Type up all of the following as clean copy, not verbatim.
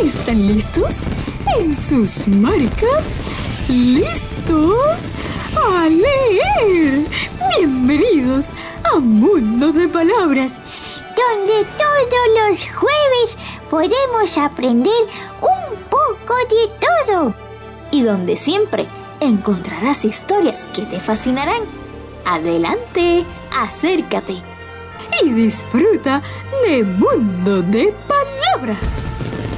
¿Están listos? ¿En sus marcas? ¿Listos? ¡A leer! Bienvenidos a Mundo de Palabras, donde todos los jueves podemos aprender un poco de todo. Y donde siempre encontrarás historias que te fascinarán. Adelante, acércate y disfruta de Mundo de Palabras.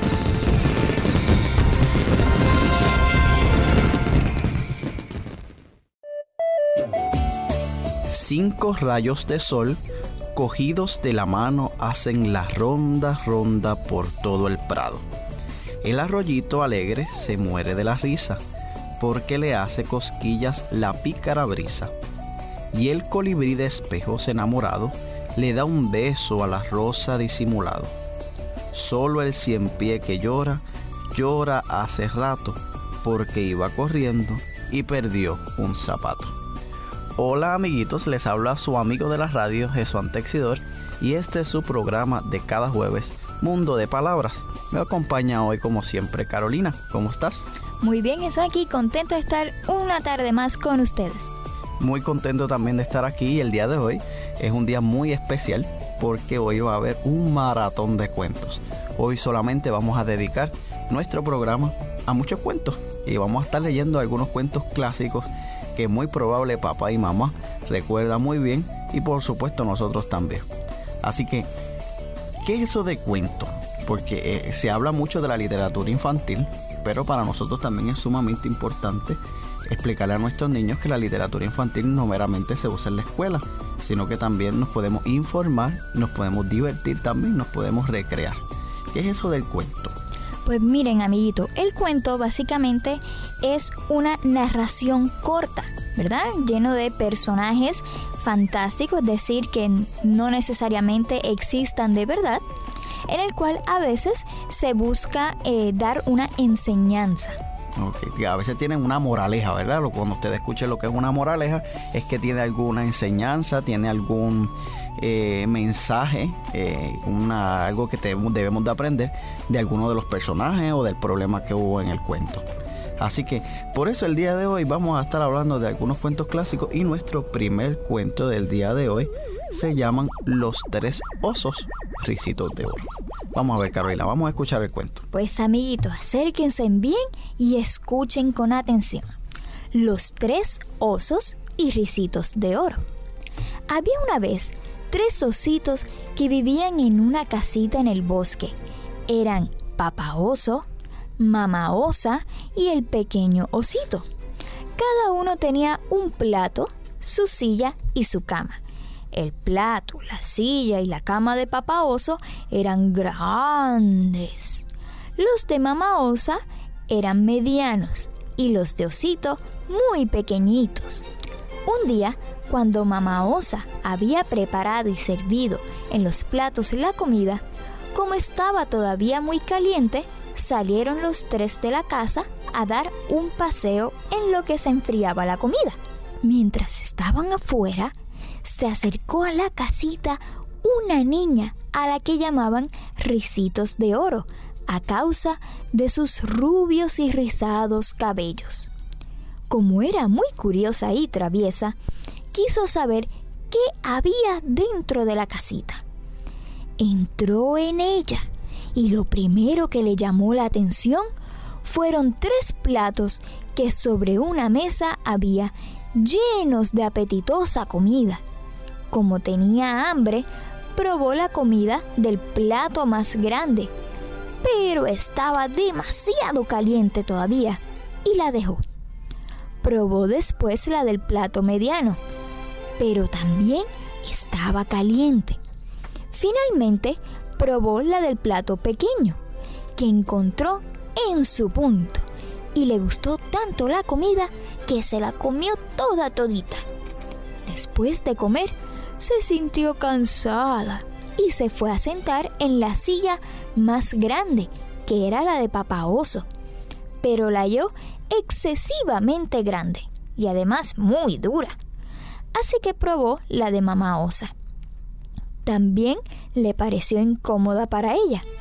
Cinco rayos de sol cogidos de la mano hacen la ronda por todo el prado. El arroyito alegre se muere de la risa, porque le hace cosquillas la pícara brisa. Y el colibrí de espejos enamorado le da un beso a la rosa disimulado. Solo el ciempié que llora hace rato, porque iba corriendo y perdió un zapato. Hola amiguitos, les habla su amigo de la radio, Jesuán Texidor, y este es su programa de cada jueves, Mundo de Palabras. Me acompaña hoy como siempre Carolina. ¿Cómo estás? Muy bien, estoy aquí contento de estar una tarde más con ustedes. Muy contento también de estar aquí, y el día de hoy es un día muy especial porque hoy va a haber un maratón de cuentos. Hoy solamente vamos a dedicar nuestro programa a muchos cuentos y vamos a estar leyendo algunos cuentos clásicos que muy probable papá y mamá recuerdan muy bien, y por supuesto nosotros también. Así que, ¿qué es eso de cuento? Porque se habla mucho de la literatura infantil, pero para nosotros también es sumamente importante explicarle a nuestros niños que la literatura infantil no meramente se usa en la escuela, sino que también nos podemos informar, nos podemos divertir también, nos podemos recrear. ¿Qué es eso del cuento? Pues miren, amiguito, el cuento básicamente es una narración corta, ¿verdad? Lleno de personajes fantásticos, es decir, que no necesariamente existan de verdad, en el cual a veces se busca dar una enseñanza. Okay. A veces tienen una moraleja, ¿verdad? Cuando usted escuche lo que es una moraleja, es que tiene alguna enseñanza, tiene algún mensaje, algo que debemos de aprender de alguno de los personajes o del problema que hubo en el cuento. Así que por eso el día de hoy vamos a estar hablando de algunos cuentos clásicos, y nuestro primer cuento del día de hoy se llaman Los Tres Osos, Ricitos de Oro. Vamos a ver, Carolina, vamos a escuchar el cuento. Pues amiguitos, acérquense bien y escuchen con atención. Los Tres Osos y Ricitos de Oro. Había una vez 3 ositos que vivían en una casita en el bosque. Eran Papá Oso, Mamá Osa y el pequeño osito. Cada uno tenía un plato, su silla y su cama. El plato, la silla y la cama de Papá Oso eran grandes. Los de Mamá Osa eran medianos y los de Osito muy pequeñitos. Un día, cuando Mamá Osa había preparado y servido en los platos la comida, como estaba todavía muy caliente, salieron los 3 de la casa a dar un paseo en lo que se enfriaba la comida. Mientras estaban afuera, se acercó a la casita una niña a la que llamaban Ricitos de Oro, a causa de sus rubios y rizados cabellos. Como era muy curiosa y traviesa, quiso saber qué había dentro de la casita. Entró en ella y lo primero que le llamó la atención fueron 3 platos que sobre una mesa había llenos de apetitosa comida. Como tenía hambre, probó la comida del plato más grande, pero estaba demasiado caliente todavía y la dejó. Probó después la del plato mediano, pero también estaba caliente. Finalmente, probó la del plato pequeño, que encontró en su punto, y le gustó tanto la comida que se la comió toda todita. Después de comer, se sintió cansada y se fue a sentar en la silla más grande, que era la de Papá Oso, pero la halló excesivamente grande y además muy dura. Así que probó la de Mamá Osa. También le pareció incómoda para ella.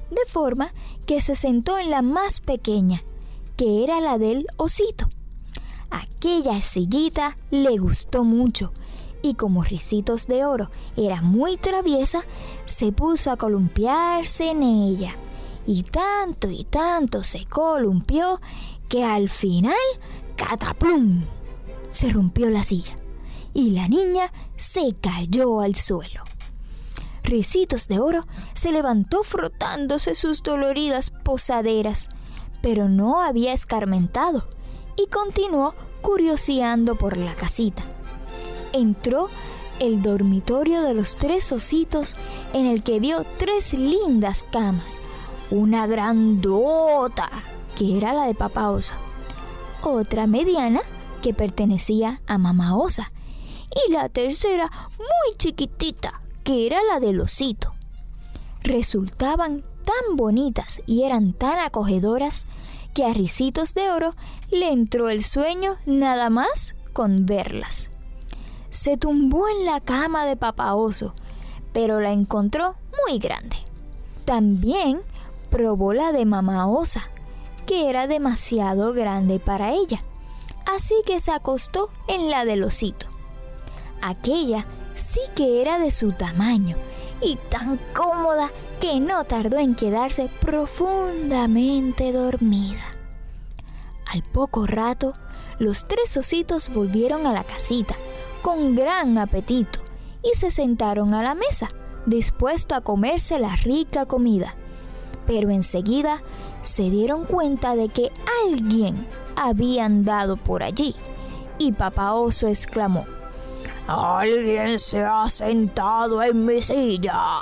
de forma que se sentó en la más pequeña, que era la del osito. Aquella sillita le gustó mucho y como Ricitos de Oro era muy traviesa, se puso a columpiarse en ella. Y tanto se columpió que al final, ¡cataplum!, se rompió la silla y la niña se cayó al suelo. Ricitos de Oro se levantó frotándose sus doloridas posaderas, pero no había escarmentado y continuó curioseando por la casita. Entró el dormitorio de los 3 ositos, en el que vio 3 lindas camas, una grandota, que era la de Papá Oso, otra mediana, que pertenecía a Mamá Osa, y la tercera muy chiquitita, que era la del osito. Resultaban tan bonitas y eran tan acogedoras que a Ricitos de Oro le entró el sueño nada más con verlas. Se tumbó en la cama de Papá Oso, pero la encontró muy grande. También probó la de Mamá Osa, que era demasiado grande para ella, así que se acostó en la del osito. Aquella sí que era de su tamaño y tan cómoda que no tardó en quedarse profundamente dormida. Al poco rato, los 3 ositos volvieron a la casita con gran apetito y se sentaron a la mesa, dispuestos a comerse la rica comida. Pero enseguida se dieron cuenta de que alguien había andado por allí y Papá Oso exclamó: «¡Alguien se ha sentado en mi silla!».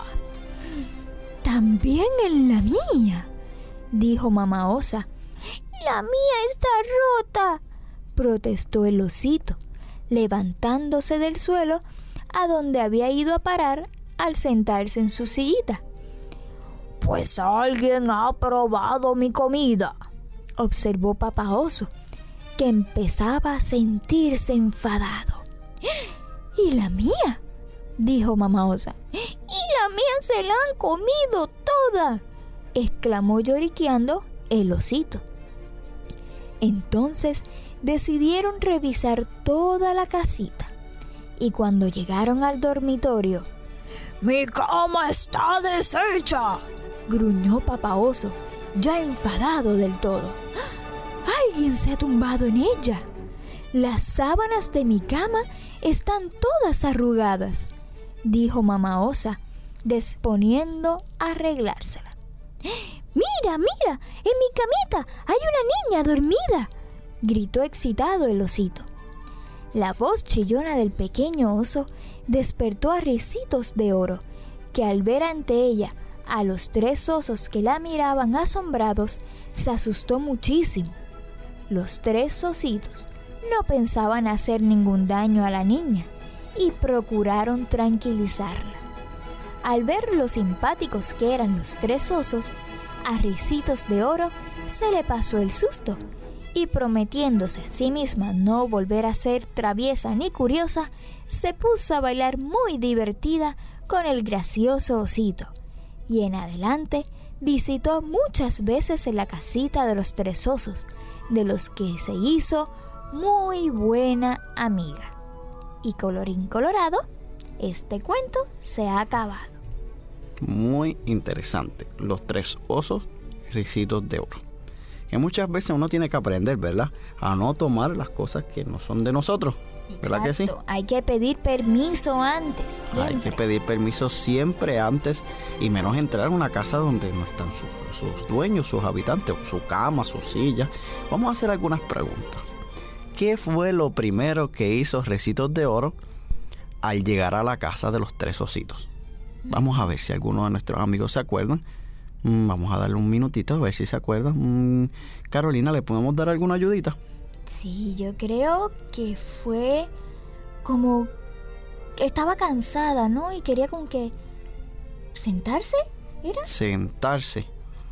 «También en la mía», dijo Mamá Osa. «La mía está rota», protestó el osito, levantándose del suelo a donde había ido a parar al sentarse en su sillita. «Pues alguien ha probado mi comida», observó Papá Oso, que empezaba a sentirse enfadado. «¿Y la mía?», dijo Mamá Osa. «Y la mía se la han comido toda», exclamó lloriqueando el osito. Entonces decidieron revisar toda la casita y cuando llegaron al dormitorio: «¡Mi cama está deshecha!», gruñó Papá Oso, ya enfadado del todo. «¡Alguien se ha tumbado en ella! Las sábanas de mi cama están todas arrugadas», dijo Mamá Osa, disponiendo a arreglársela. «¡Mira! En mi camita hay una niña dormida!», gritó excitado el osito. La voz chillona del pequeño oso despertó a Ricitos de Oro, que al ver ante ella a los 3 osos que la miraban asombrados, se asustó muchísimo. Los 3 ositos no pensaban hacer ningún daño a la niña y procuraron tranquilizarla. Al ver lo simpáticos que eran los 3 osos, a Ricitos de Oro se le pasó el susto y, prometiéndose a sí misma no volver a ser traviesa ni curiosa, se puso a bailar muy divertida con el gracioso osito y en adelante visitó muchas veces en la casita de los 3 osos, de los que se hizo muy buena amiga. Y colorín colorado, este cuento se ha acabado. Muy interesante, los 3 osos, Ricitos de Oro. Que muchas veces uno tiene que aprender, ¿verdad?, a no tomar las cosas que no son de nosotros. ¿Verdad que sí? Hay que pedir permiso antes. Siempre. Hay que pedir permiso siempre antes, y menos entrar a una casa donde no están sus dueños, sus habitantes, su cama, su silla. Vamos a hacer algunas preguntas. ¿Qué fue lo primero que hizo Ricitos de Oro al llegar a la casa de los 3 ositos? Vamos a ver si alguno de nuestros amigos se acuerdan. Vamos a darle un minutito a ver si se acuerdan. Carolina, ¿le podemos dar alguna ayudita? Sí, yo creo que fue como que estaba cansada, ¿no? Y quería como que sentarse, ¿era? Sentarse.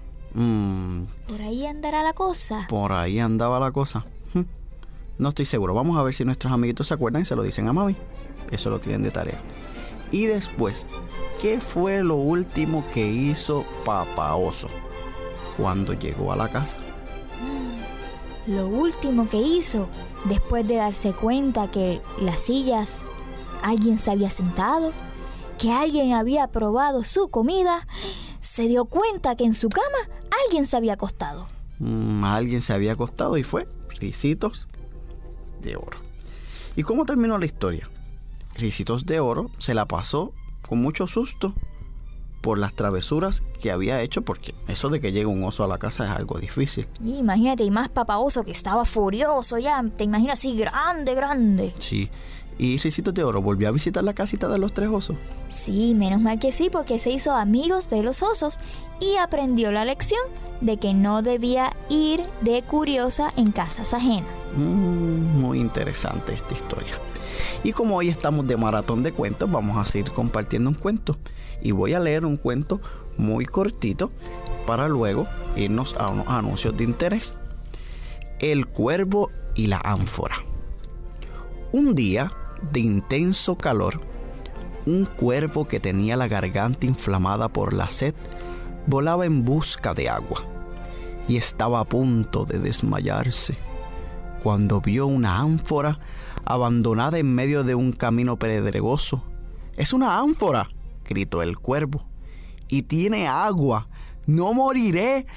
Por ahí andará la cosa. Por ahí andaba la cosa. No estoy seguro. Vamos a ver si nuestros amiguitos se acuerdan y se lo dicen a mami. Eso lo tienen de tarea. Y después, ¿qué fue lo último que hizo Papá Oso cuando llegó a la casa? Lo último que hizo, después de darse cuenta que las sillas, alguien se había sentado, que alguien había probado su comida, se dio cuenta que en su cama alguien se había acostado. Alguien se había acostado y fue Ricitos de Oro. ¿Y cómo terminó la historia? Ricitos de Oro se la pasó con mucho susto por las travesuras que había hecho, porque eso de que llegue un oso a la casa es algo difícil. Y imagínate, y más Papá Oso, que estaba furioso ya, te imaginas así grande. Sí, y Ricitos de Oro volvió a visitar la casita de los 3 osos. Sí, menos mal que sí, porque se hizo amigos de los osos y aprendió la lección de que no debía ir de curiosa en casas ajenas. Muy interesante esta historia. Y como hoy estamos de maratón de cuentos, vamos a seguir compartiendo un cuento. Y voy a leer un cuento muy cortito para luego irnos a unos anuncios de interés. El cuervo y la ánfora. Un día de intenso calor, un cuervo que tenía la garganta inflamada por la sed volaba en busca de agua y estaba a punto de desmayarse cuando vio una ánfora abandonada en medio de un camino pedregoso. ¡Es una ánfora!, gritó el cuervo, ¡y tiene agua! ¡No moriré!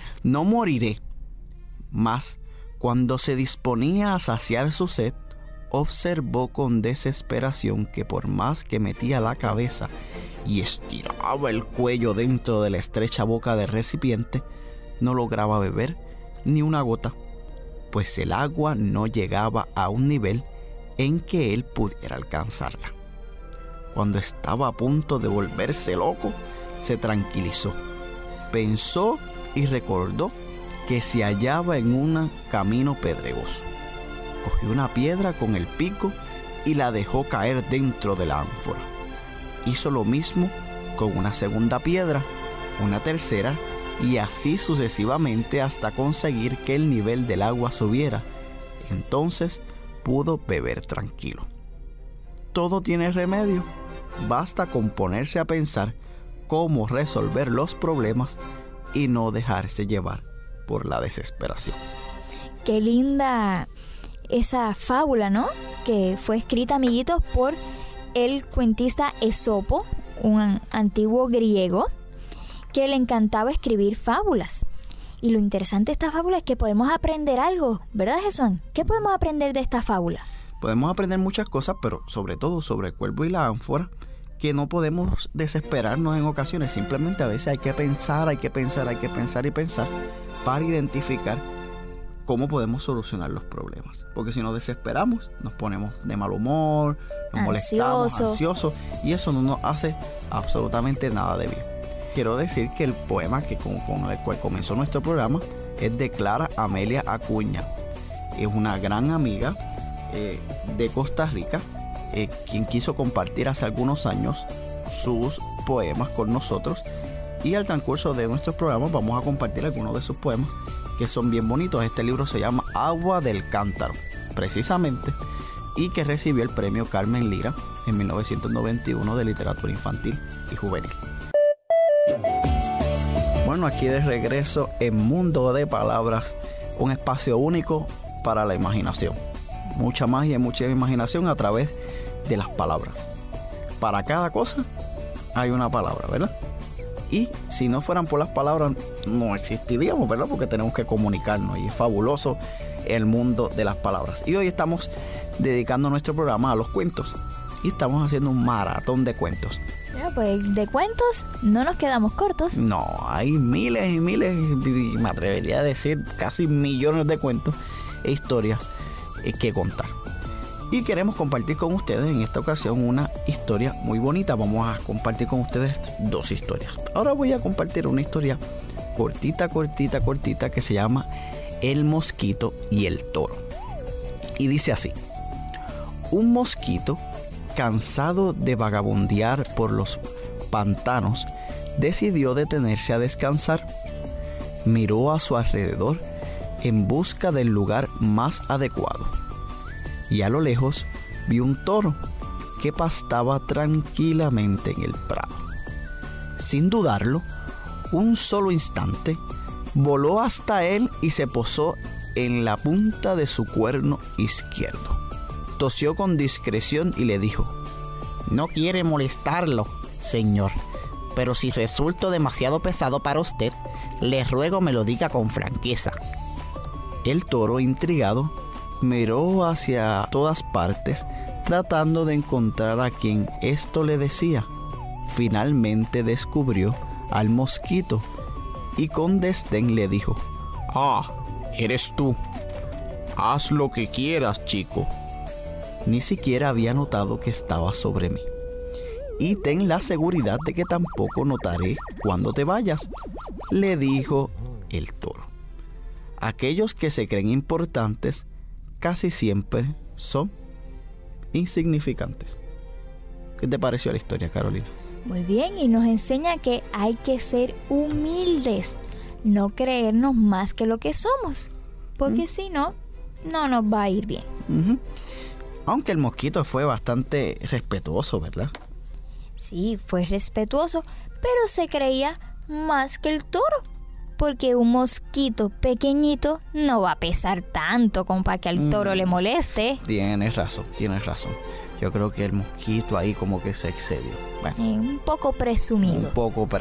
Mas, cuando se disponía a saciar su sed, observó con desesperación que por más que metía la cabeza y estiraba el cuello dentro de la estrecha boca del recipiente, no lograba beber ni una gota, pues el agua no llegaba a un nivel en que él pudiera alcanzarla. Cuando estaba a punto de volverse loco, se tranquilizó, pensó y recordó que se hallaba en un camino pedregoso. Cogió una piedra con el pico y la dejó caer dentro de la ánfora. Hizo lo mismo con una segunda piedra, una tercera, y así sucesivamente hasta conseguir que el nivel del agua subiera. Entonces pudo beber tranquilo. Todo tiene remedio. Basta con ponerse a pensar cómo resolver los problemas y no dejarse llevar por la desesperación. Qué linda esa fábula, ¿no? Que fue escrita, amiguitos, por el cuentista Esopo, un antiguo griego que le encantaba escribir fábulas. Y lo interesante de esta fábula es que podemos aprender algo, ¿verdad, Jesús? ¿Qué podemos aprender de esta fábula? Podemos aprender muchas cosas, pero sobre todo sobre el cuervo y la ánfora, que no podemos desesperarnos en ocasiones. Simplemente a veces hay que pensar para identificar cómo podemos solucionar los problemas. Porque si nos desesperamos, nos ponemos de mal humor, nos molestamos, ansiosos, y eso no nos hace absolutamente nada de bien. Quiero decir que el poema con el cual comenzó nuestro programa es de Clara Amelia Acuña. Es una gran amiga de Costa Rica, quien quiso compartir hace algunos años sus poemas con nosotros, y al transcurso de nuestros programas vamos a compartir algunos de sus poemas que son bien bonitos. Este libro se llama Agua del Cántaro, precisamente, y que recibió el premio Carmen Lira en 1991 de literatura infantil y juvenil. Bueno, aquí de regreso en Mundo de Palabras, un espacio único para la imaginación. Mucha magia y mucha imaginación a través de las palabras. Para cada cosa hay una palabra, ¿verdad? Y si no fueran por las palabras, no existiríamos, ¿verdad? Porque tenemos que comunicarnos, y es fabuloso el mundo de las palabras. Y hoy estamos dedicando nuestro programa a los cuentos, y estamos haciendo un maratón de cuentos. Pues de cuentos no nos quedamos cortos. No, hay miles y miles, y me atrevería a decir casi millones de cuentos e historias que contar. Y queremos compartir con ustedes en esta ocasión una historia muy bonita. Vamos a compartir con ustedes 2 historias. Ahora voy a compartir una historia cortita que se llama El mosquito y el toro. Y dice así: un mosquito, cansado de vagabundear por los pantanos, decidió detenerse a descansar. Miró a su alrededor en busca del lugar más adecuado, y a lo lejos vio un toro que pastaba tranquilamente en el prado. Sin dudarlo, un solo instante, voló hasta él y se posó en la punta de su cuerno izquierdo. Tosió con discreción y le dijo: No quiere molestarlo, señor, pero si resulto demasiado pesado para usted, le ruego me lo diga con franqueza. El toro, intrigado, miró hacia todas partes, tratando de encontrar a quien esto le decía. Finalmente descubrió al mosquito y con desdén le dijo: Ah, eres tú. Haz lo que quieras, chico. Ni siquiera había notado que estaba sobre mí. Y ten la seguridad de que tampoco notaré cuando te vayas, le dijo el toro. Aquellos que se creen importantes casi siempre son insignificantes. ¿Qué te pareció la historia, Carolina? Muy bien, y nos enseña que hay que ser humildes, no creernos más que lo que somos, porque si no, no nos va a ir bien. Aunque el mosquito fue bastante respetuoso, ¿verdad? Sí, fue respetuoso, pero se creía más que el toro, porque un mosquito pequeñito no va a pesar tanto como para que al toro le moleste. Tienes razón. Yo creo que el mosquito ahí como que se excedió. Bueno, Un poco presumido.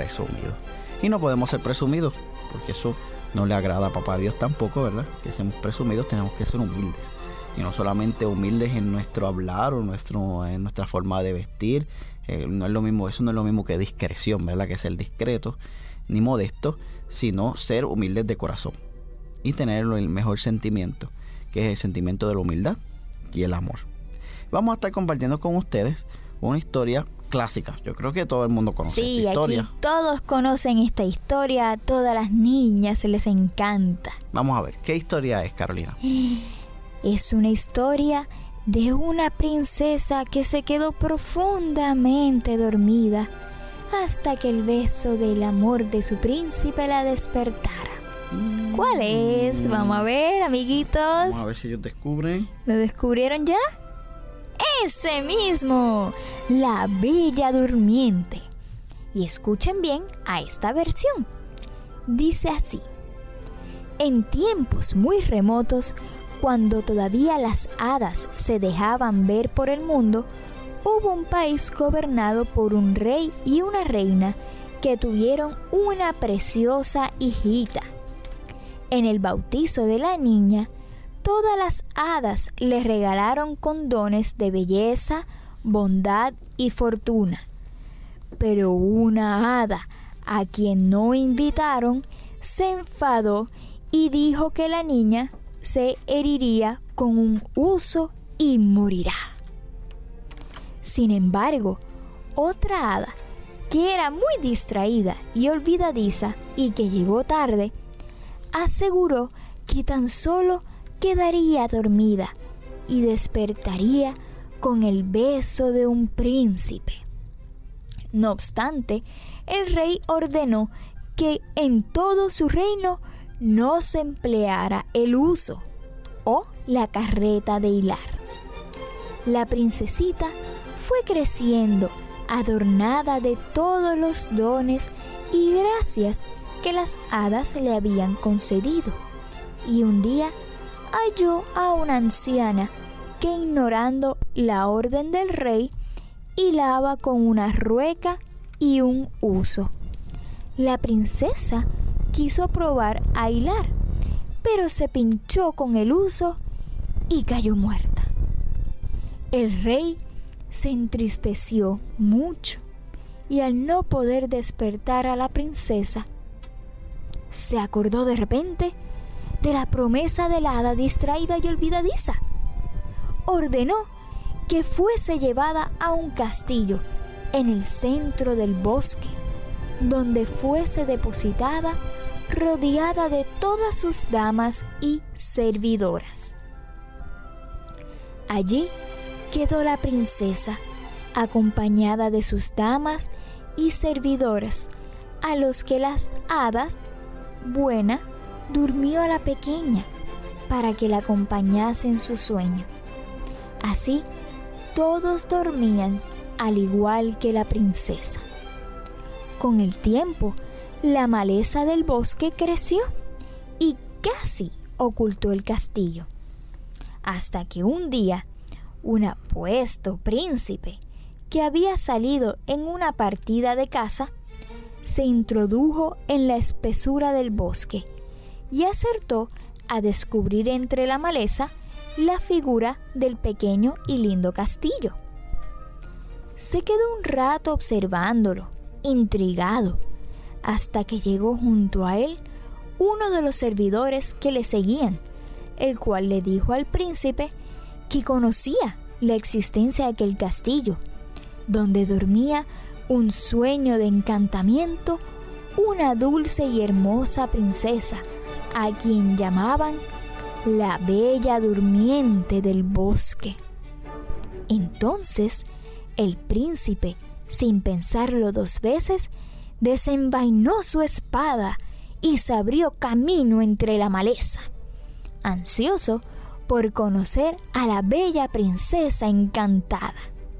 Y no podemos ser presumidos, porque eso no le agrada a Papá Dios tampoco, ¿verdad? Que seamos presumidos, tenemos que ser humildes. Y no solamente humildes en nuestro hablar o en nuestra forma de vestir. No es lo mismo, eso no es lo mismo que discreción, ¿verdad? Que ser discreto ni modesto, sino ser humildes de corazón y tener el mejor sentimiento, que es el sentimiento de la humildad y el amor. Vamos a estar compartiendo con ustedes una historia clásica. Yo creo que todo el mundo conoce esta historia. Aquí todos conocen esta historia, a todas las niñas se les encanta. Vamos a ver, ¿qué historia es, Carolina? Es una historia de una princesa que se quedó profundamente dormida hasta que el beso del amor de su príncipe la despertara. ¿Cuál es? Vamos a ver, amiguitos. Vamos a ver si ellos descubren. ¿Lo descubrieron ya? ¡Ese mismo! La Bella Durmiente. Y escuchen bien a esta versión. Dice así: en tiempos muy remotos, cuando todavía las hadas se dejaban ver por el mundo, hubo un país gobernado por un rey y una reina que tuvieron una preciosa hijita. En el bautizo de la niña, todas las hadas le regalaron condones de belleza, bondad y fortuna. Pero una hada, a quien no invitaron, se enfadó y dijo que la niña se heriría con un huso y morirá. Sin embargo, otra hada, que era muy distraída y olvidadiza y que llegó tarde, aseguró que tan solo quedaría dormida y despertaría con el beso de un príncipe. No obstante, el rey ordenó que en todo su reino no se empleara el huso o la carreta de hilar. La princesita fue creciendo, adornada de todos los dones y gracias que las hadas le habían concedido. Y un día halló a una anciana que, ignorando la orden del rey, hilaba con una rueca y un huso. La princesa quiso probar a hilar, pero se pinchó con el huso y cayó muerta. El rey se entristeció mucho y al no poder despertar a la princesa, se acordó de repente de la promesa de la hada distraída y olvidadiza. Ordenó que fuese llevada a un castillo en el centro del bosque, donde fuese depositada rodeada de todas sus damas y servidoras. Allí quedó la princesa, acompañada de sus damas y servidoras, a los que las hadas buena durmió a la pequeña para que la acompañase en su sueño. Así, todos dormían al igual que la princesa. Con el tiempo, la maleza del bosque creció y casi ocultó el castillo, hasta que un día un apuesto príncipe que había salido en una partida de caza se introdujo en la espesura del bosque y acertó a descubrir entre la maleza la figura del pequeño y lindo castillo. Se quedó un rato observándolo, intrigado, hasta que llegó junto a él uno de los servidores que le seguían, el cual le dijo al príncipe que conocía la existencia de aquel castillo, donde dormía un sueño de encantamiento una dulce y hermosa princesa, a quien llamaban la Bella Durmiente del Bosque. Entonces el príncipe, sin pensarlo dos veces, desenvainó su espada y se abrió camino entre la maleza, ansioso por conocer a la bella princesa encantada.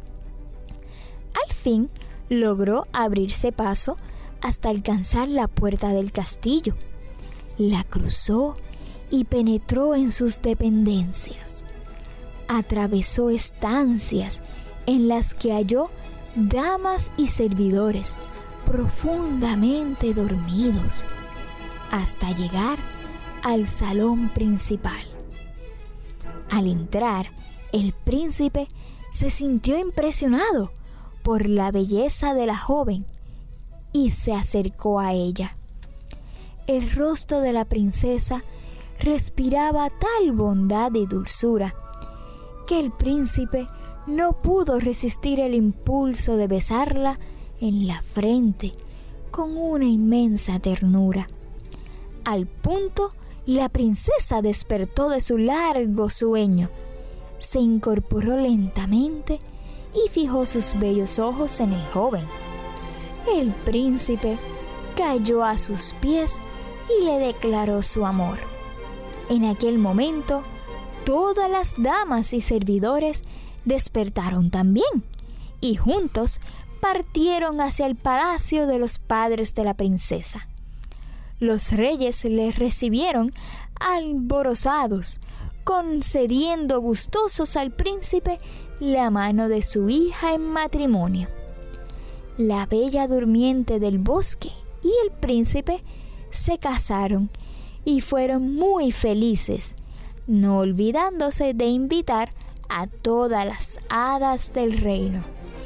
Al fin logró abrirse paso hasta alcanzar la puerta del castillo. La cruzó y penetró en sus dependencias. Atravesó estancias en las que halló damas y servidores profundamente dormidos, hasta llegar al salón principal. Al entrar, el príncipe se sintió impresionado por la belleza de la joven y se acercó a ella. El rostro de la princesa respiraba tal bondad y dulzura que el príncipe no pudo resistir el impulso de besarla en la frente con una inmensa ternura. Al punto, la princesa despertó de su largo sueño, se incorporó lentamente y fijó sus bellos ojos en el joven. El príncipe cayó a sus pies y le declaró su amor. En aquel momento, todas las damas y servidores despertaron también y juntos partieron hacia el palacio de los padres de la princesa. Los reyes les recibieron alborozados, concediendo gustosos al príncipe la mano de su hija en matrimonio. La Bella Durmiente del Bosque y el príncipe se casaron y fueron muy felices, no olvidándose de invitar a todas las hadas del reino.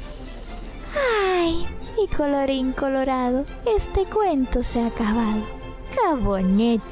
¡Ay! Y colorín colorado, este cuento se ha acabado. ¡Qué bonito!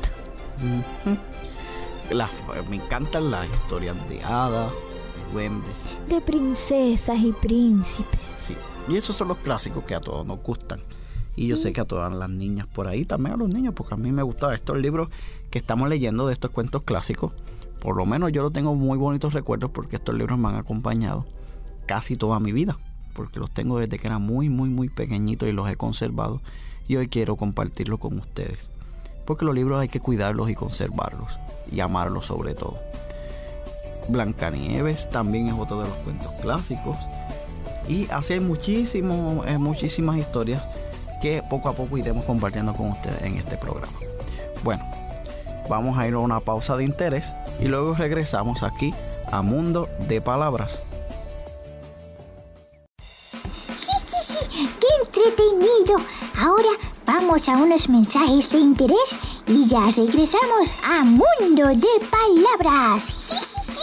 Me encantan las historias de hadas, de duendes. De princesas y príncipes. Sí, y esos son los clásicos que a todos nos gustan. Y yo sé que a todas las niñas por ahí, también a los niños, porque a mí me gustan estos libros que estamos leyendo de estos cuentos clásicos. Por lo menos yo los tengo muy bonitos recuerdos porque estos libros me han acompañado casi toda mi vida, porque los tengo desde que era muy, muy, muy pequeñito y los he conservado. Y hoy quiero compartirlos con ustedes, porque los libros hay que cuidarlos y conservarlos y amarlos sobre todo. Blancanieves también es otro de los cuentos clásicos. Y así hay muchísimas historias que poco a poco iremos compartiendo con ustedes en este programa. Bueno, vamos a ir a una pausa de interés y luego regresamos aquí a Mundo de Palabras. ¡Qué entretenido! Ahora vamos a unos mensajes de interés y ya regresamos a Mundo de Palabras.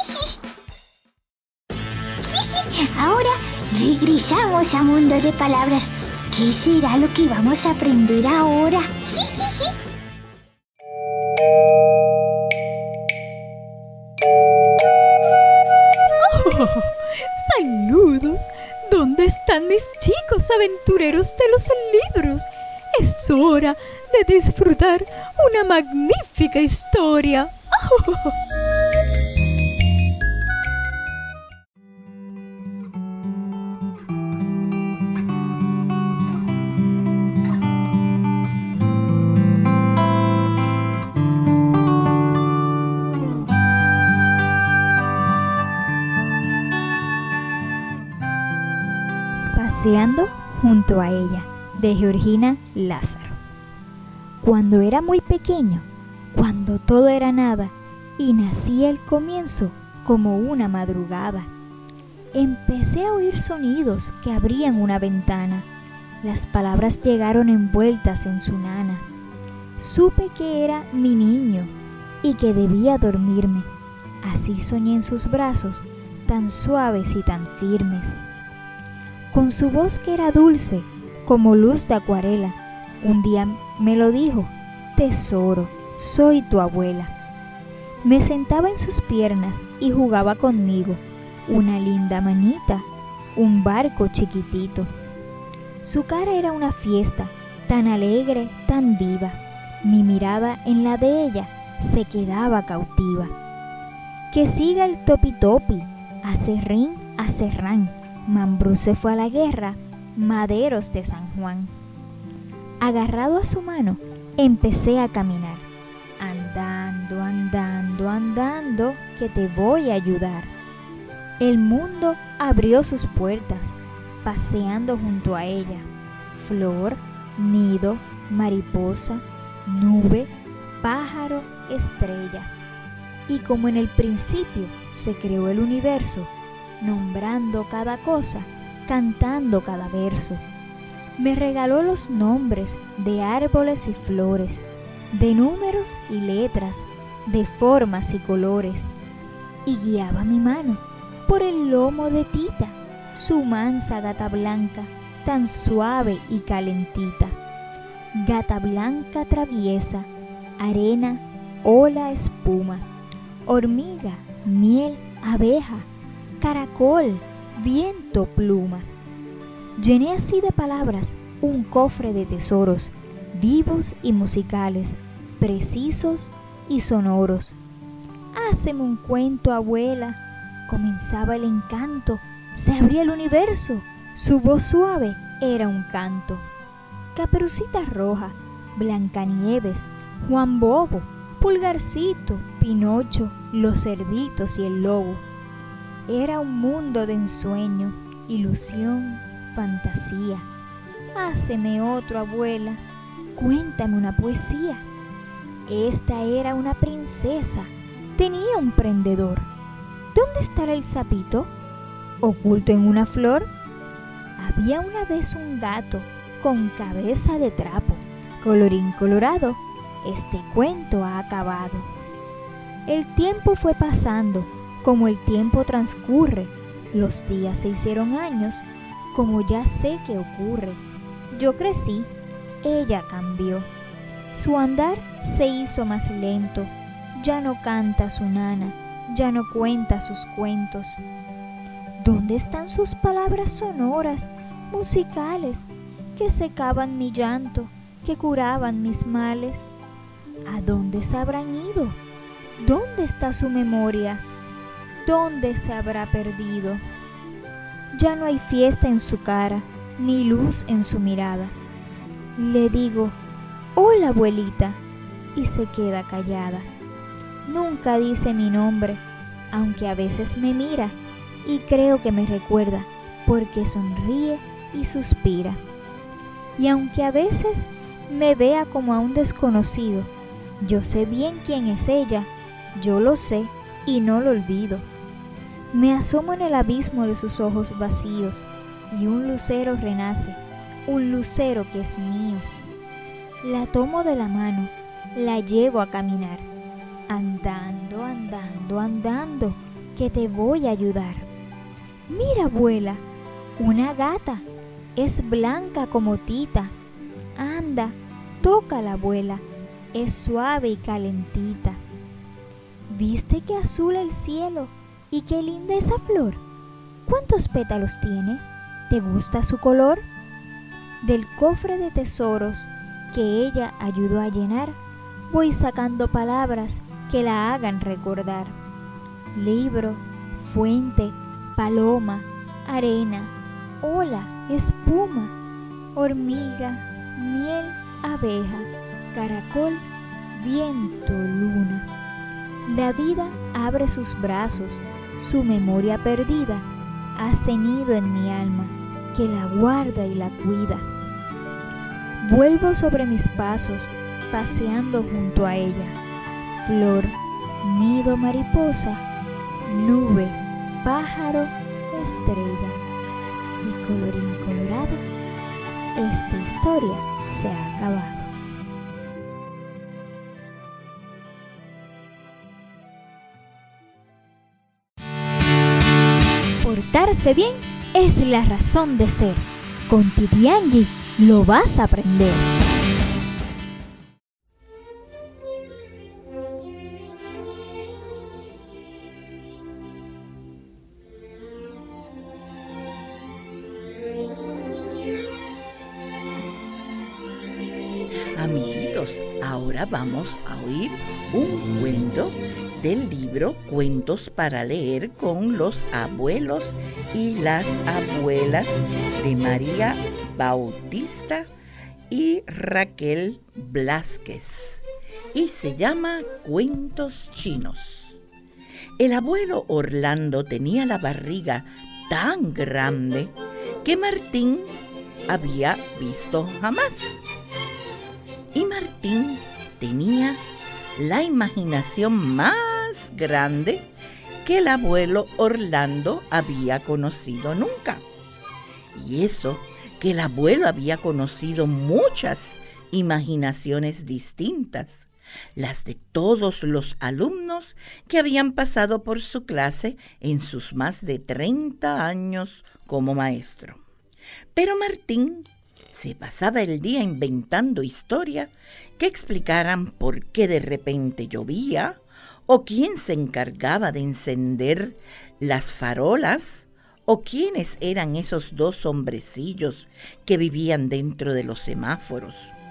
Ahora regresamos a Mundo de Palabras. ¿Qué será lo que vamos a aprender ahora? ¡Saludos! ¿Dónde están mis chicos aventureros de los libros? Es hora de disfrutar una magnífica historia. Paseando junto a ella, de Georgina Lázaro. Cuando era muy pequeño, cuando todo era nada, y nacía el comienzo como una madrugada, empecé a oír sonidos que abrían una ventana. Las palabras llegaron envueltas en su nana. Supe que era mi niño y que debía dormirme. Así soñé en sus brazos, tan suaves y tan firmes. Con su voz que era dulce, como luz de acuarela, un día me lo dijo: tesoro, soy tu abuela. Me sentaba en sus piernas y jugaba conmigo, una linda manita, un barco chiquitito. Su cara era una fiesta, tan alegre, tan viva. Mi mirada en la de ella se quedaba cautiva. Que siga el topi topi, acerrín, acerrán. Mambrú se fue a la guerra, Maderos de San Juan. Agarrado a su mano, empecé a caminar. Andando, andando, andando, que te voy a ayudar. El mundo abrió sus puertas, paseando junto a ella. Flor, nido, mariposa, nube, pájaro, estrella. Y como en el principio se creó el universo, nombrando cada cosa, cantando cada verso. Me regaló los nombres de árboles y flores, de números y letras, de formas y colores. Y guiaba mi mano por el lomo de Tita, su mansa gata blanca, tan suave y calentita. Gata blanca traviesa, arena, ola, espuma, hormiga, miel, abeja, caracol, viento, pluma. Llené así de palabras un cofre de tesoros, vivos y musicales, precisos y sonoros. Háceme un cuento, abuela. Comenzaba el encanto, se abría el universo, su voz suave era un canto. Caperucita Roja, Blancanieves, Juan Bobo, Pulgarcito, Pinocho, los cerditos y el lobo. Era un mundo de ensueño, ilusión, fantasía. Háceme otro, abuela, cuéntame una poesía. Esta era una princesa, tenía un prendedor. ¿Dónde estará el sapito? ¿Oculto en una flor? Había una vez un gato con cabeza de trapo. Colorín colorado, este cuento ha acabado. El tiempo fue pasando, como el tiempo transcurre. Los días se hicieron años, como ya sé que ocurre. Yo crecí, ella cambió. Su andar se hizo más lento. Ya no canta su nana, ya no cuenta sus cuentos. ¿Dónde están sus palabras sonoras, musicales, que secaban mi llanto, que curaban mis males? ¿A dónde se habrán ido? ¿Dónde está su memoria? ¿Dónde se habrá perdido? Ya no hay fiesta en su cara, ni luz en su mirada. Le digo: hola, abuelita, y se queda callada. Nunca dice mi nombre, aunque a veces me mira y creo que me recuerda, porque sonríe y suspira. Y aunque a veces me vea como a un desconocido, yo sé bien quién es ella, yo lo sé y no lo olvido. Me asomo en el abismo de sus ojos vacíos y un lucero renace, un lucero que es mío. La tomo de la mano, la llevo a caminar. Andando, andando, andando, que te voy a ayudar. Mira, abuela, una gata, es blanca como Tita. Anda, tócala, abuela, es suave y calentita. ¿Viste qué azul el cielo y qué linda esa flor? ¿Cuántos pétalos tiene? ¿Te gusta su color? Del cofre de tesoros que ella ayudó a llenar, voy sacando palabras que la hagan recordar. Libro, fuente, paloma, arena, ola, espuma, hormiga, miel, abeja, caracol, viento, luna. La vida abre sus brazos, su memoria perdida ha cenido en mi alma, que la guarda y la cuida. Vuelvo sobre mis pasos, paseando junto a ella. Flor, nido, mariposa, nube, pájaro, estrella. Y colorín colorado, esta historia se ha acabado. Portarse bien es la razón de ser. Con Titi Angie lo vas a aprender. Amiguitos, ahora vamos a oír un cuento del libro Cuentos para leer con los abuelos y las abuelas de María Bautista y Raquel Blázquez, y se llama Cuentos Chinos. El abuelo Orlando tenía la barriga tan grande que Martín había visto jamás. Y Martín tenía la imaginación más grande que el abuelo Orlando había conocido nunca. Y eso que el abuelo había conocido muchas imaginaciones distintas, las de todos los alumnos que habían pasado por su clase en sus más de 30 años como maestro. Pero Martín se pasaba el día inventando historias que explicaran por qué de repente llovía, o quién se encargaba de encender las farolas, o quiénes eran esos dos hombrecillos que vivían dentro de los semáforos.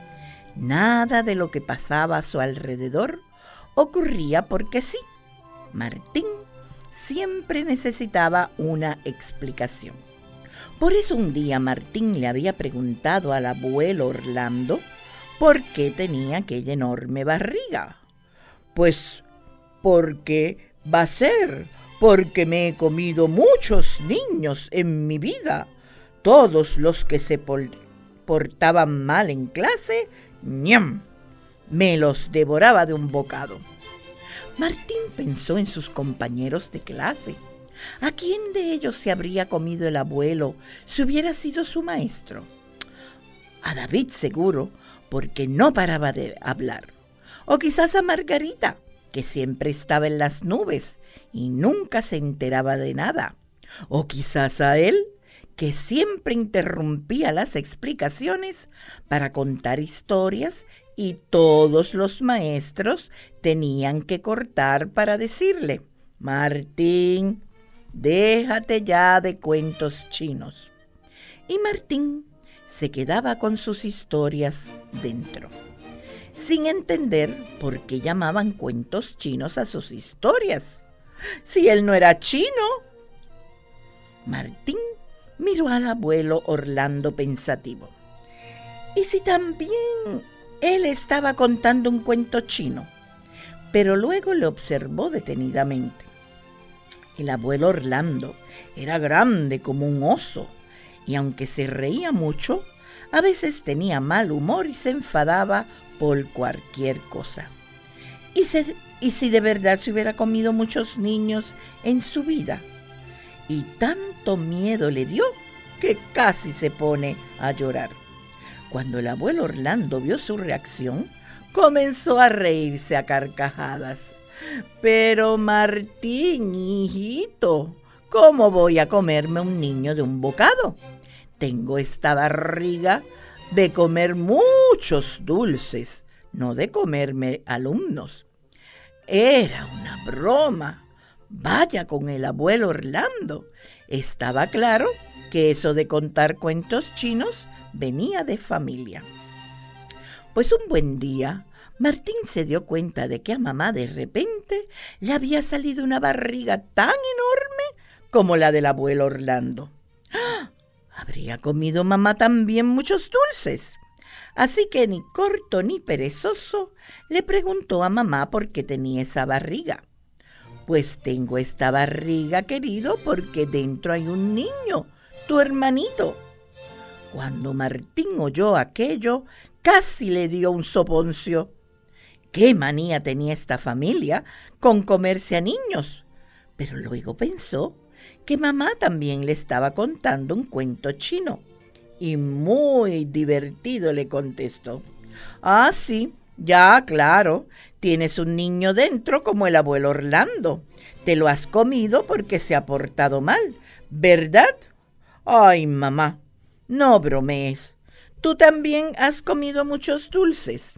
Nada de lo que pasaba a su alrededor ocurría porque sí. Martín siempre necesitaba una explicación. Por eso un día Martín le había preguntado al abuelo Orlando por qué tenía aquella enorme barriga. Pues, porque va a ser, porque me he comido muchos niños en mi vida. Todos los que se portaban mal en clase, ¡ñam!, me los devoraba de un bocado. Martín pensó en sus compañeros de clase. ¿A quién de ellos se habría comido el abuelo si hubiera sido su maestro? A David seguro, porque no paraba de hablar. O quizás a Margarita, que siempre estaba en las nubes y nunca se enteraba de nada. O quizás a él, que siempre interrumpía las explicaciones para contar historias y todos los maestros tenían que cortar para decirle: Martín, déjate ya de cuentos chinos. Y Martín se quedaba con sus historias dentro, sin entender por qué llamaban cuentos chinos a sus historias, si él no era chino. Martín miró al abuelo Orlando pensativo. ¿Y si también él estaba contando un cuento chino? Pero luego le observó detenidamente. El abuelo Orlando era grande como un oso, y aunque se reía mucho, a veces tenía mal humor y se enfadaba por cualquier cosa. ¿Y si de verdad se hubiera comido muchos niños en su vida? Y tanto miedo le dio que casi se pone a llorar. Cuando el abuelo Orlando vio su reacción, comenzó a reírse a carcajadas. Pero Martín, hijito, ¿cómo voy a comerme un niño de un bocado? Tengo esta barriga de comer muchos dulces, no de comerme alumnos. Era una broma. Vaya con el abuelo Orlando. Estaba claro que eso de contar cuentos chinos venía de familia. Pues un buen día, Martín se dio cuenta de que a mamá de repente le había salido una barriga tan enorme como la del abuelo Orlando. ¡Ah! ¿Habría comido mamá también muchos dulces? Así que ni corto ni perezoso le preguntó a mamá por qué tenía esa barriga. Pues tengo esta barriga, querido, porque dentro hay un niño, tu hermanito, Cuando Martín oyó aquello, casi le dio un soponcio. ¿Qué manía tenía esta familia con comerse a niños? Pero luego pensó que mamá también le estaba contando un cuento chino. Y muy divertido le contestó: «Ah, sí, ya, claro, tienes un niño dentro como el abuelo Orlando. Te lo has comido porque se ha portado mal, ¿verdad? Ay, mamá, no bromees. Tú también has comido muchos dulces».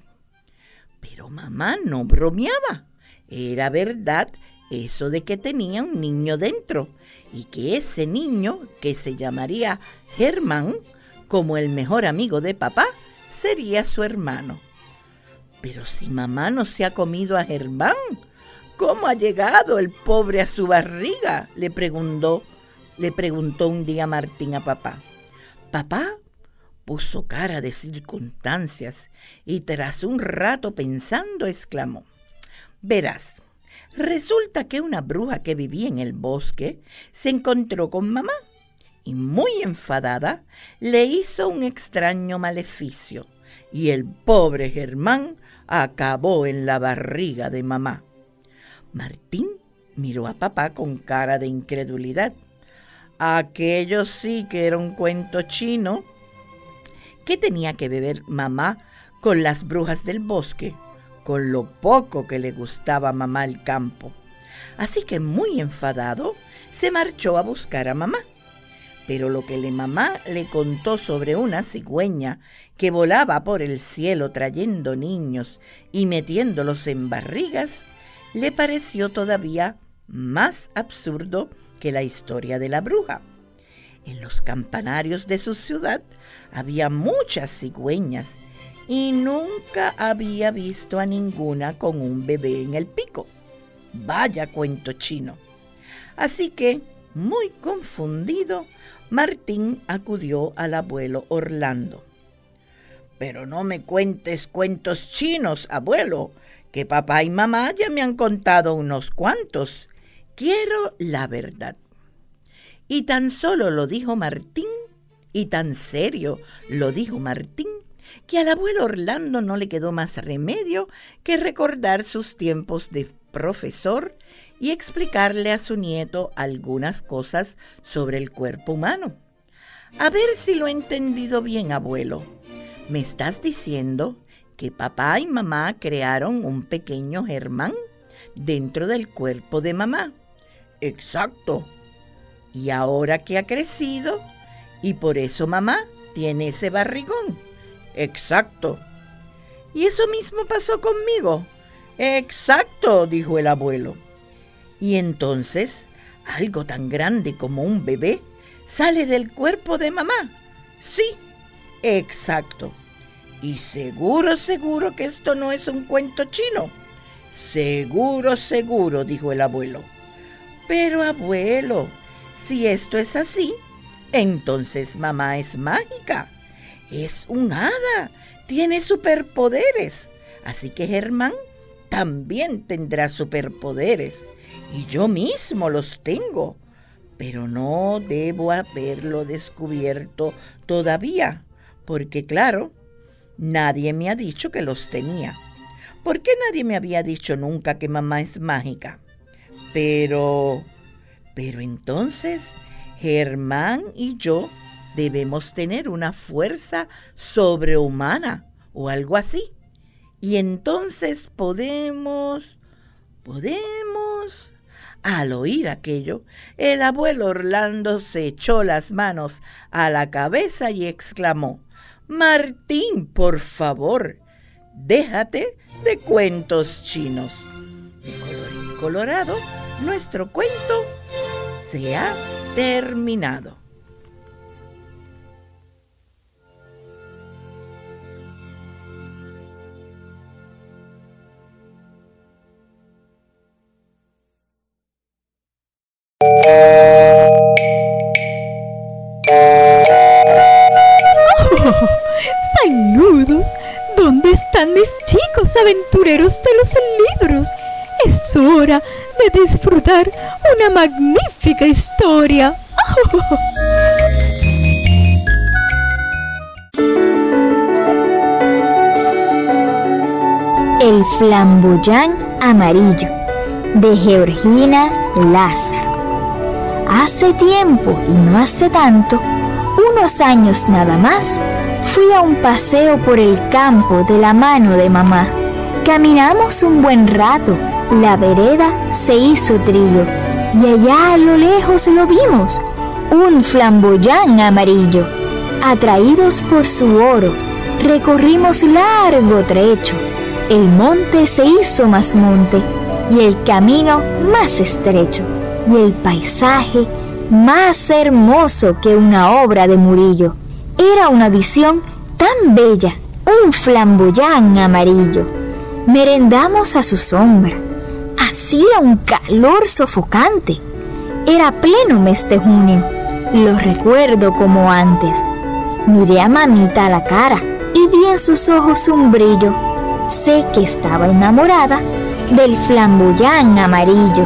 Pero mamá no bromeaba. Era verdad eso de que tenía un niño dentro y que ese niño, que se llamaría Germán, como el mejor amigo de papá, sería su hermano. Pero si mamá no se ha comido a Germán, ¿cómo ha llegado el pobre a su barriga?, le preguntó un día Martín a papá. Papá puso cara de circunstancias y tras un rato pensando exclamó: «Verás, resulta que una bruja que vivía en el bosque se encontró con mamá y muy enfadada le hizo un extraño maleficio y el pobre Germán acabó en la barriga de mamá». Martín miró a papá con cara de incredulidad. Aquello sí que era un cuento chino. ¿Qué tenía que ver mamá con las brujas del bosque? Con lo poco que le gustaba a mamá el campo. Así que muy enfadado se marchó a buscar a mamá. Pero lo que mamá le contó sobre una cigüeña que volaba por el cielo trayendo niños y metiéndolos en barrigas, le pareció todavía más absurdo que la historia de la bruja. En los campanarios de su ciudad había muchas cigüeñas y nunca había visto a ninguna con un bebé en el pico. Vaya cuento chino. Así que, muy confundido, Martín acudió al abuelo Orlando. «Pero no me cuentes cuentos chinos, abuelo, que papá y mamá ya me han contado unos cuantos. Quiero la verdad». Y tan solo lo dijo Martín, y tan serio lo dijo Martín, que al abuelo Orlando no le quedó más remedio que recordar sus tiempos de profesor y explicarle a su nieto algunas cosas sobre el cuerpo humano. «A ver si lo he entendido bien, abuelo. ¿Me estás diciendo que papá y mamá crearon un pequeño Germán dentro del cuerpo de mamá?» «Exacto. Y ahora que ha crecido, y por eso mamá tiene ese barrigón». «Exacto». «¿Y eso mismo pasó conmigo?» «Exacto», dijo el abuelo. «Y entonces, algo tan grande como un bebé sale del cuerpo de mamá». «Sí, exacto». «¿Y seguro que esto no es un cuento chino?» Seguro, dijo el abuelo. «Pero abuelo, si esto es así, entonces mamá es mágica. Es un hada, tiene superpoderes. Así que Germán también tendrá superpoderes. Y yo mismo los tengo. Pero no debo haberlo descubierto todavía, porque claro, nadie me ha dicho que los tenía. ¿Por qué nadie me había dicho nunca que mamá es mágica? Pero entonces Germán y yo debemos tener una fuerza sobrehumana o algo así. Y entonces podemos... Al oír aquello, el abuelo Orlando se echó las manos a la cabeza y exclamó: «Martín, por favor, déjate de cuentos chinos». Y colorín colorado, nuestro cuento se ha terminado. ¡Saludos! ¿Dónde están mis chicos aventureros de los libros? Es hora de disfrutar una magnífica historia. El flamboyán amarillo, de Georgina Lázaro. Hace tiempo, y no hace tanto, unos años nada más, fui a un paseo por el campo de la mano de mamá. Caminamos un buen rato, la vereda se hizo trillo, y allá a lo lejos lo vimos, un flamboyán amarillo. Atraídos por su oro, recorrimos largo trecho. El monte se hizo más monte, y el camino más estrecho, y el paisaje más hermoso que una obra de Murillo. Era una visión tan bella, un flamboyán amarillo. Merendamos a su sombra. Hacía un calor sofocante. Era pleno mes de junio. Lo recuerdo como antes. Miré a mamita a la cara y vi en sus ojos un brillo. Sé que estaba enamorada del flamboyán amarillo.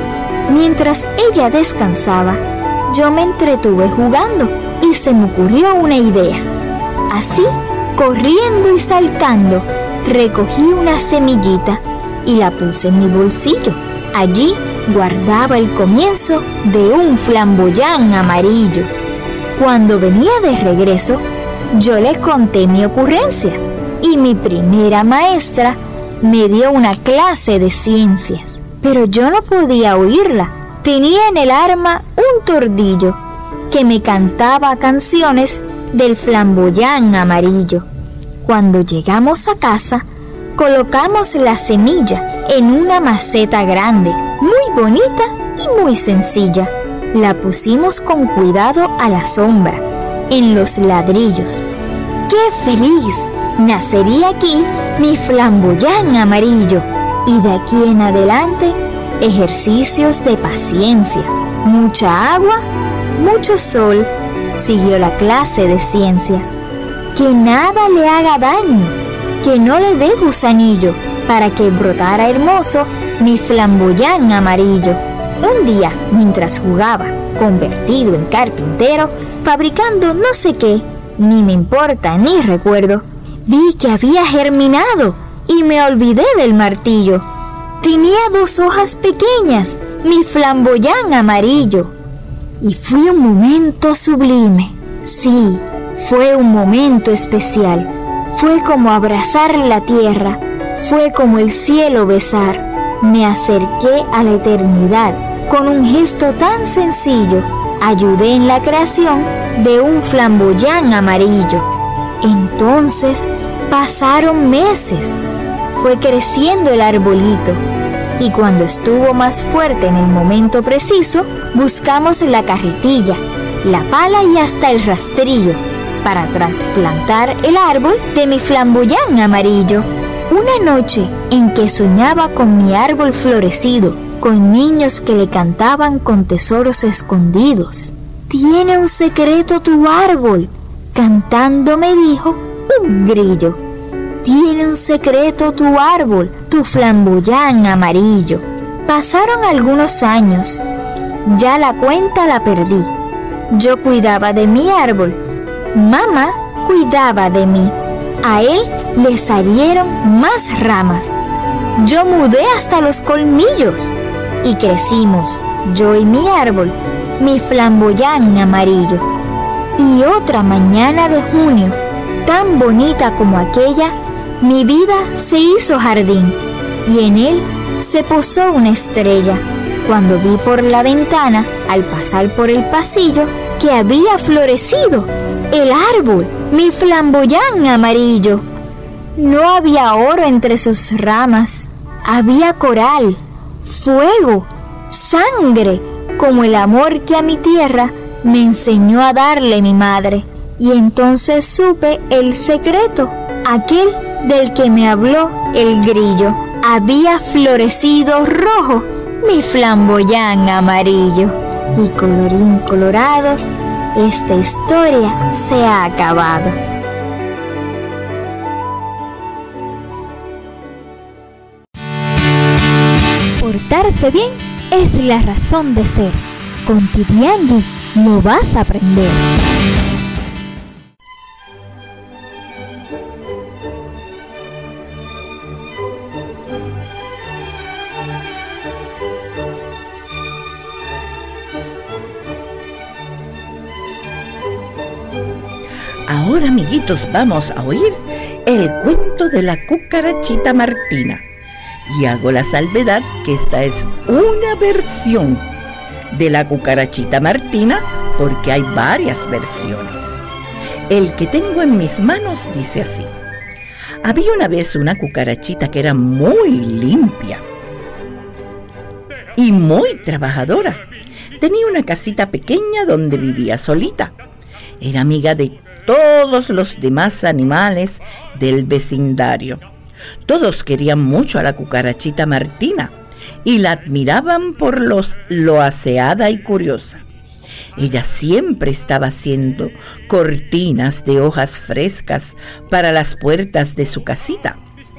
Mientras ella descansaba, yo me entretuve jugando y se me ocurrió una idea. Así, corriendo y saltando, recogí una semillita y la puse en mi bolsillo. Allí guardaba el comienzo de un flamboyán amarillo. Cuando venía de regreso, yo le conté mi ocurrencia y mi primera maestra me dio una clase de ciencias. Pero yo no podía oírla. Tenía en el arma un tordillo que me cantaba canciones del flamboyán amarillo. Cuando llegamos a casa, colocamos la semilla en una maceta grande, muy bonita y muy sencilla. La pusimos con cuidado a la sombra, en los ladrillos. ¡Qué feliz! Nacería aquí mi flamboyán amarillo. Y de aquí en adelante, ejercicios de paciencia, mucha agua, mucho sol. Siguió la clase de ciencias. Que nada le haga daño, que no le dé gusanillo, para que brotara hermoso mi flamboyán amarillo. Un día, mientras jugaba, convertido en carpintero, fabricando no sé qué, ni me importa ni recuerdo, vi que había germinado y me olvidé del martillo. Tenía 2 hojas pequeñas, mi flamboyán amarillo. Y fue un momento sublime. Sí, fue un momento especial. Fue como abrazar la tierra, fue como el cielo besar. Me acerqué a la eternidad con un gesto tan sencillo. Ayudé en la creación de un flamboyán amarillo. Entonces pasaron meses. Fue creciendo el arbolito. Y cuando estuvo más fuerte en el momento preciso, buscamos la carretilla, la pala y hasta el rastrillo para trasplantar el árbol de mi flamboyán amarillo. Una noche en que soñaba con mi árbol florecido, con niños que le cantaban con tesoros escondidos. Tiene un secreto tu árbol, cantando me dijo un grillo. Tiene un secreto tu árbol, tu flamboyán amarillo. Pasaron algunos años, ya la cuenta la perdí. Yo cuidaba de mi árbol, mamá cuidaba de mí. A él le salieron más ramas. Yo mudé hasta los colmillos y crecimos, yo y mi árbol, mi flamboyán amarillo. Y otra mañana de junio, tan bonita como aquella, mi vida se hizo jardín y en él se posó una estrella. Cuando vi por la ventana, al pasar por el pasillo, que había florecido el árbol, mi flamboyán amarillo. No había oro entre sus ramas, había coral, fuego, sangre, como el amor que a mi tierra me enseñó a darle mi madre. Y entonces supe el secreto, aquel del que me habló el grillo. Había florecido rojo mi flamboyán amarillo. Y colorín colorado, esta historia se ha acabado. Portarse bien es la razón de ser. Con Titiangui lo vas a aprender. Ahora, amiguitos, vamos a oír el cuento de la cucarachita Martina. Y hago la salvedad que esta es una versión de la cucarachita Martina, porque hay varias versiones. El que tengo en mis manos dice así: había una vez una cucarachita que era muy limpia y muy trabajadora. Tenía una casita pequeña donde vivía solita. Era amiga de todos los demás animales del vecindario. Todos querían mucho a la cucarachita Martina y la admiraban por lo aseada y curiosa. Ella siempre estaba haciendo cortinas de hojas frescas para las puertas de su casita.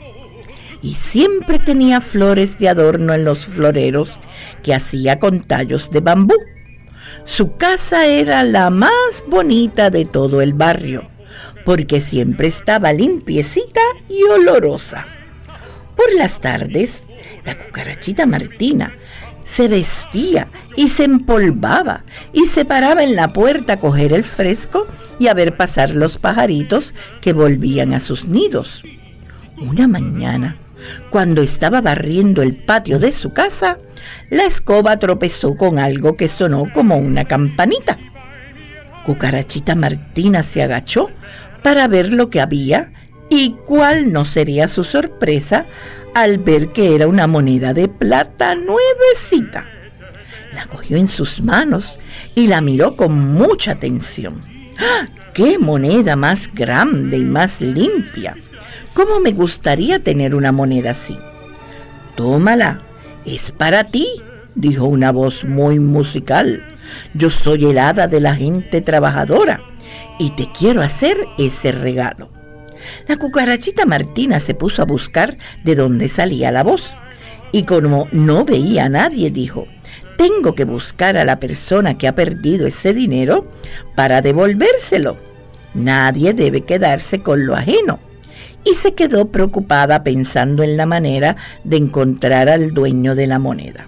Y siempre tenía flores de adorno en los floreros que hacía con tallos de bambú. Su casa era la más bonita de todo el barrio, porque siempre estaba limpiecita y olorosa. Por las tardes, la cucarachita Martina se vestía y se empolvaba y se paraba en la puerta a coger el fresco y a ver pasar los pajaritos que volvían a sus nidos. Una mañana, cuando estaba barriendo el patio de su casa, la escoba tropezó con algo que sonó como una campanita. Cucarachita Martina se agachó para ver lo que había, y cuál no sería su sorpresa al ver que era una moneda de plata nuevecita. La cogió en sus manos y la miró con mucha atención. ¡Ah! ¡Qué moneda más grande y más limpia! ¿Cómo me gustaría tener una moneda así? Tómala, es para ti, dijo una voz muy musical. Yo soy el hada de la gente trabajadora y te quiero hacer ese regalo. La cucarachita Martina se puso a buscar de dónde salía la voz, y como no veía a nadie, dijo: tengo que buscar a la persona que ha perdido ese dinero para devolvérselo. Nadie debe quedarse con lo ajeno. Y se quedó preocupada pensando en la manera de encontrar al dueño de la moneda.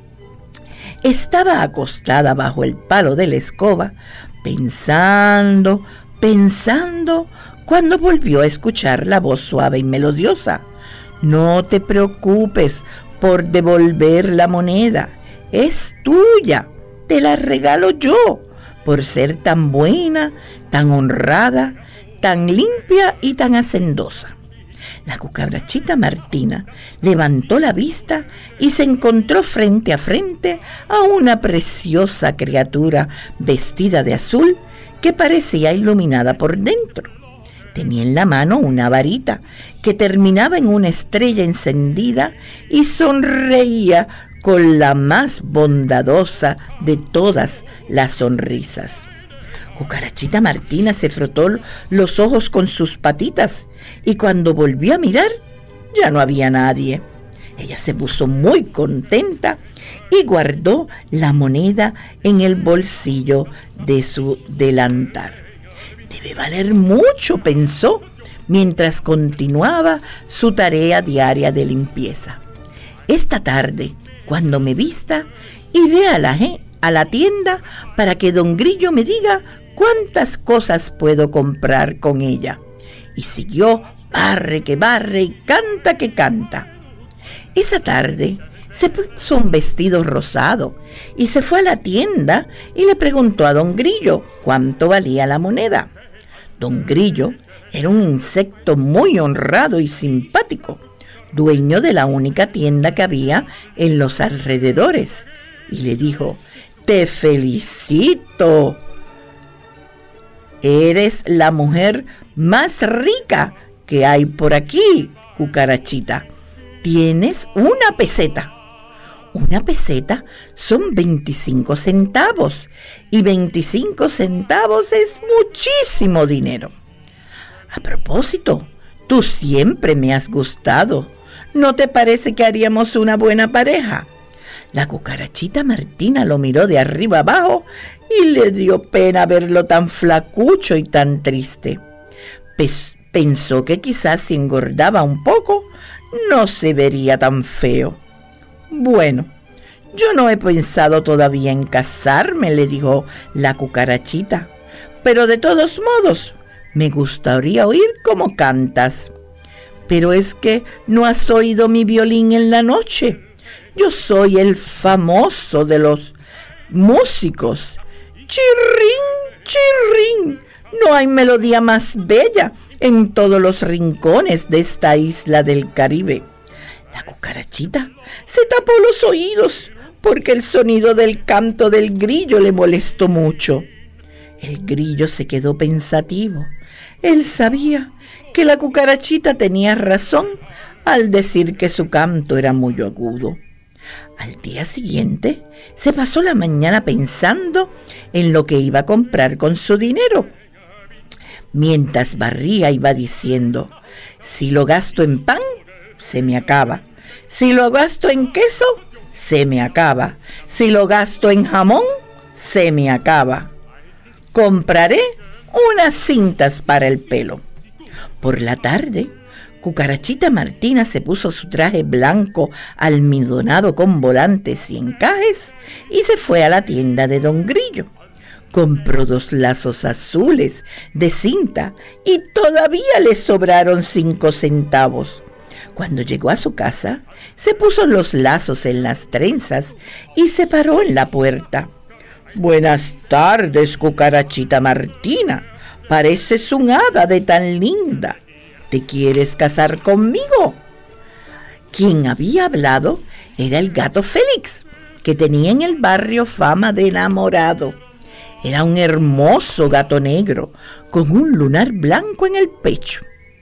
Estaba acostada bajo el palo de la escoba, pensando, cuando volvió a escuchar la voz suave y melodiosa. No te preocupes por devolver la moneda, es tuya, te la regalo yo, por ser tan buena, tan honrada, tan limpia y tan hacendosa. La cucarachita Martina levantó la vista y se encontró frente a frente a una preciosa criatura vestida de azul que parecía iluminada por dentro. Tenía en la mano una varita que terminaba en una estrella encendida y sonreía con la más bondadosa de todas las sonrisas. Cucarachita Martina se frotó los ojos con sus patitas y cuando volvió a mirar ya no había nadie. Ella se puso muy contenta y guardó la moneda en el bolsillo de su delantal. Debe valer mucho, pensó, mientras continuaba su tarea diaria de limpieza. Esta tarde, cuando me vista, iré a la tienda para que don Grillo me diga cuántas cosas puedo comprar con ella. Y siguió barre que barre y canta que canta. Esa tarde se puso un vestido rosado y se fue a la tienda y le preguntó a don Grillo cuánto valía la moneda. Don Grillo era un insecto muy honrado y simpático, dueño de la única tienda que había en los alrededores, y le dijo: te felicito. Eres la mujer más rica que hay por aquí, cucarachita. Tienes una peseta. Una peseta son 25 centavos y 25 centavos es muchísimo dinero. A propósito, tú siempre me has gustado. ¿No te parece que haríamos una buena pareja? La cucarachita Martina lo miró de arriba abajo y le dio pena verlo tan flacucho y tan triste. Pensó que quizás si engordaba un poco no se vería tan feo. Bueno, yo no he pensado todavía en casarme, le dijo la cucarachita, pero de todos modos Me gustaría oír cómo cantas. Pero es que no has oído mi violín en la noche. Yo soy el famoso de los músicos. Chirrín, chirrín. No hay melodía más bella en todos los rincones de esta isla del Caribe. La cucarachita se tapó los oídos porque el sonido del canto del grillo le molestó mucho. El grillo se quedó pensativo. Él sabía que la cucarachita tenía razón al decir que su canto era muy agudo. Al día siguiente se pasó la mañana pensando en lo que iba a comprar con su dinero. Mientras barría iba diciendo: si lo gasto en pan, se me acaba. Si lo gasto en queso, se me acaba. Si lo gasto en jamón, se me acaba. Compraré unas cintas para el pelo. Por la tarde, Cucarachita Martina se puso su traje blanco almidonado con volantes y encajes y se fue a la tienda de Don Grillo. Compró 2 lazos azules de cinta y todavía le sobraron 5 centavos. Cuando llegó a su casa, se puso los lazos en las trenzas y se paró en la puerta. «Buenas tardes, Cucarachita Martina. Pareces un hada de tan linda. ¿Te quieres casar conmigo?» Quien había hablado era el gato Félix, que tenía en el barrio fama de enamorado. Era un hermoso gato negro, con un lunar blanco en el pecho.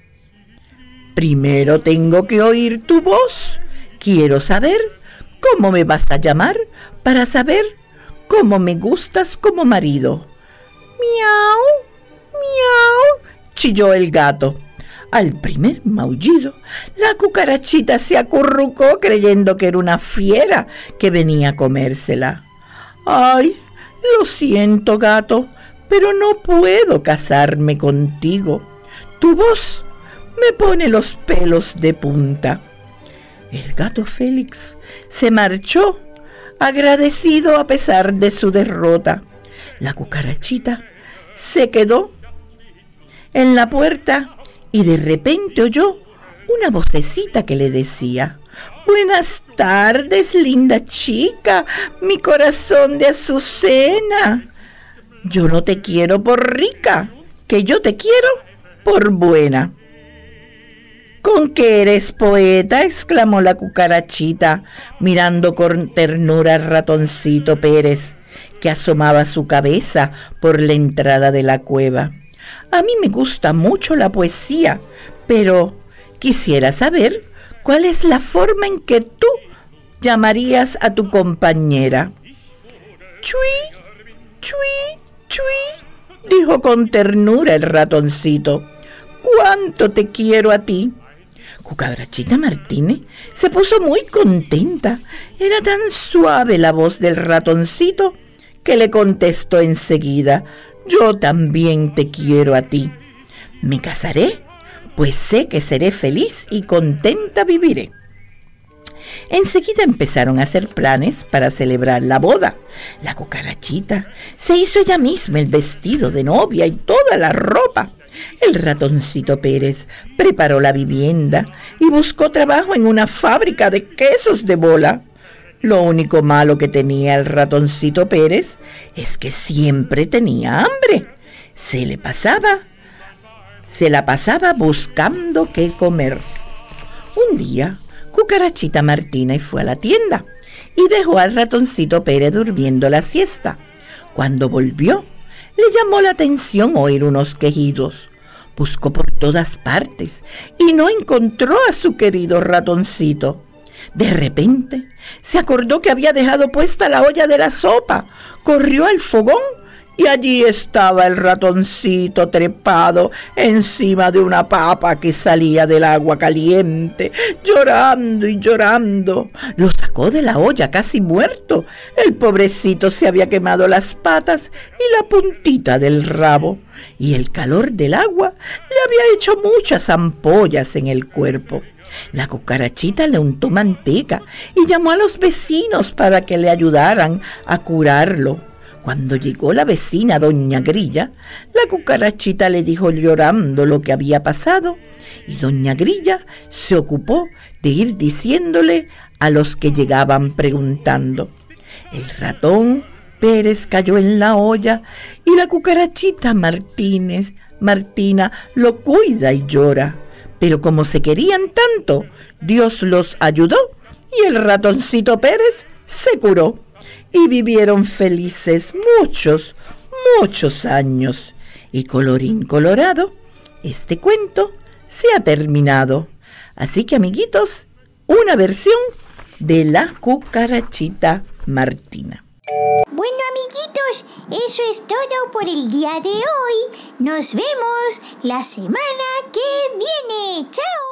«Primero tengo que oír tu voz. Quiero saber cómo me vas a llamar para saber cómo me gustas como marido». «Miau, miau», chilló el gato. Al primer maullido, la cucarachita se acurrucó creyendo que era una fiera que venía a comérsela. «Ay, lo siento, gato, pero no puedo casarme contigo. Tu voz me pone los pelos de punta». El gato Félix se marchó, agradecido a pesar de su derrota. La cucarachita se quedó en la puerta y de repente oyó una vocecita que le decía: «Buenas tardes, linda chica, mi corazón de azucena. Yo no te quiero por rica, que yo te quiero por buena». «¿Con qué eres poeta?», exclamó la cucarachita, mirando con ternura al ratoncito Pérez, que asomaba su cabeza por la entrada de la cueva. «A mí me gusta mucho la poesía, pero quisiera saber cuál es la forma en que tú llamarías a tu compañera». «Chui, chui, chui», dijo con ternura el ratoncito. «¿Cuánto te quiero a ti?». Cucarachita Martínez se puso muy contenta. Era tan suave la voz del ratoncito que le contestó enseguida: «Yo también te quiero a ti. ¿Me casaré? Pues sé que seré feliz y contenta viviré». Enseguida empezaron a hacer planes para celebrar la boda. La cucarachita se hizo ella misma el vestido de novia y toda la ropa. El ratoncito Pérez preparó la vivienda y buscó trabajo en una fábrica de quesos de bola. Lo único malo que tenía el ratoncito Pérez es que siempre tenía hambre. Se la pasaba buscando qué comer. Un día, Cucarachita Martínez fue a la tienda y dejó al ratoncito Pérez durmiendo la siesta. Cuando volvió, le llamó la atención oír unos quejidos. Buscó por todas partes y no encontró a su querido ratoncito. De repente, se acordó que había dejado puesta la olla de la sopa. Corrió al fogón y allí estaba el ratoncito trepado encima de una papa que salía del agua caliente, llorando y llorando. Lo sacó de la olla casi muerto. El pobrecito se había quemado las patas y la puntita del rabo, y el calor del agua le había hecho muchas ampollas en el cuerpo. La cucarachita le untó manteca y llamó a los vecinos para que le ayudaran a curarlo. Cuando llegó la vecina doña Grilla, la cucarachita le dijo llorando lo que había pasado, y doña Grilla se ocupó de ir diciéndole a los que llegaban preguntando. El ratón Pérez cayó en la olla y la cucarachita Martina lo cuida y llora. Pero como se querían tanto, Dios los ayudó y el ratoncito Pérez se curó. Y vivieron felices muchos, muchos años. Y colorín colorado, este cuento se ha terminado. Así que, amiguitos, una versión de la cucarachita Martina. Bueno, amiguitos, eso es todo por el día de hoy. Nos vemos la semana que viene. ¡Chao!